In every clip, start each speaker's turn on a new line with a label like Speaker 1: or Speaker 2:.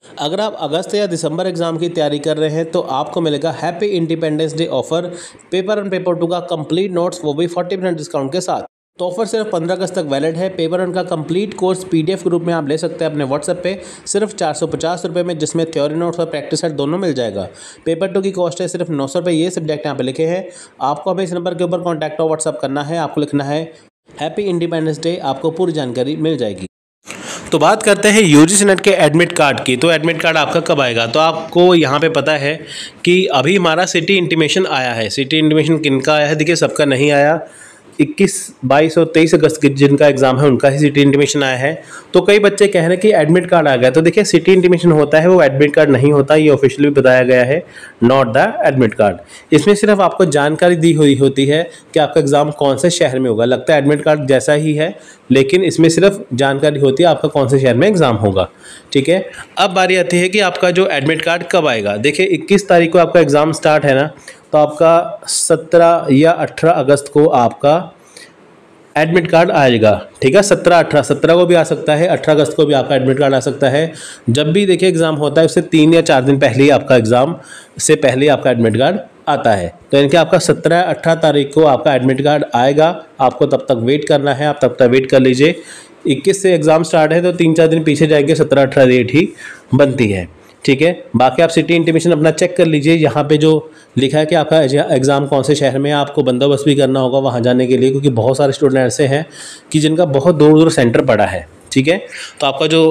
Speaker 1: अगर आप अगस्त या दिसंबर एग्जाम की तैयारी कर रहे हैं तो आपको मिलेगा happy independence day offer paper 1 paper 2 का कंप्लीट नोट्स, वो भी 40% डिस्काउंट के साथ। तो ऑफर सिर्फ 15 अगस्त तक वैलिड है। पेपर 1 का कंप्लीट कोर्स पीडीएफ के रूप में आप ले सकते हैं अपने व्हाट्सएप पे सिर्फ 450 रुपये में, जिसमें थ्योरी नोट्स और प्रैक्टिस सेट दोनों मिल जाएगा। पेपर 2 की कॉस्ट है सिर्फ 900 रुपये। ये सब्जेक्ट यहाँ पे लिखे हैं। आपको हमें इस नंबर के ऊपर कॉन्टैक्ट और व्हाट्सअप करना है। आपको लिखना है हैप्पी इंडिपेंडेंस डे, आपको पूरी जानकारी मिल जाएगी। तो बात करते हैं यूजीसी नेट के एडमिट कार्ड की। तो एडमिट कार्ड आपका कब आएगा? तो आपको यहाँ पे पता है कि अभी हमारा सिटी इंटीमेशन आया है। सिटी इंटीमेशन किनका आया है? देखिए, सबका नहीं आया। 21, 22 और 23 अगस्त की जिनका एग्जाम है उनका ही सिटी इंटीमेशन आया है। तो कई बच्चे कह रहे हैं कि एडमिट कार्ड आ गया। तो देखिए, सिटी इंटीमेशन होता है, वो एडमिट कार्ड नहीं होता। ये ऑफिशियली बताया गया है, नॉट द एडमिट कार्ड। इसमें सिर्फ आपको जानकारी दी हुई होती है कि आपका एग्जाम कौन से शहर में होगा। लगता है एडमिट कार्ड जैसा ही है, लेकिन इसमें सिर्फ जानकारी होती है आपका कौन से शहर में एग्जाम होगा। ठीक है, अब बारी आती है कि आपका जो एडमिट कार्ड कब आएगा। देखिए, 21 तारीख को आपका एग्जाम स्टार्ट है ना, तो आपका 17 या 18 अगस्त को आपका एडमिट कार्ड आएगा। ठीक है, 17 को भी आ सकता है, 18 अगस्त को भी आपका एडमिट कार्ड आ सकता है। जब भी देखिए एग्जाम होता है उससे 3 या 4 दिन पहले ही आपका एग्जाम से पहले आपका एडमिट कार्ड आता है। तो इनके आपका 17-18 तारीख को आपका एडमिट कार्ड आएगा। आपको तब तक वेट करना है, आप तब तक वेट कर लीजिए। 21 से एग्जाम स्टार्ट है तो 3-4 दिन पीछे जाएंगे, 17-18 डेट ही बनती है। ठीक है, बाकी आप सिटी इंटीमेशन अपना चेक कर लीजिए। यहाँ पे जो लिखा है कि आपका एग्ज़ाम कौन से शहर में है, आपको बंदोबस्त भी करना होगा वहाँ जाने के लिए, क्योंकि बहुत सारे स्टूडेंट ऐसे हैं कि जिनका बहुत दूर दूर सेंटर पड़ा है। ठीक है, तो आपका जो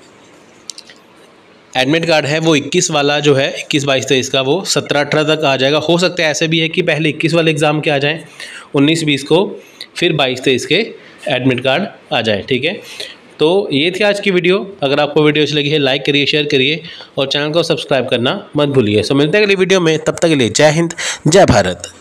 Speaker 1: एडमिट कार्ड है वो 21 वाला जो है, 21, 22, 23 का, वो 17-18 तक आ जाएगा। हो सकता है ऐसे भी है कि पहले 21 वाले एग्ज़ाम के आ जाएँ 19, 20 को, फिर 22, 23 के एडमिट कार्ड आ जाए। ठीक है, तो ये थी आज की वीडियो। अगर आपको वीडियो अच्छी लगी है, लाइक करिए, शेयर करिए और चैनल को सब्सक्राइब करना मत भूलिए। सो मिलते हैं अगली वीडियो में, तब तक के लिए जय हिंद, जय भारत।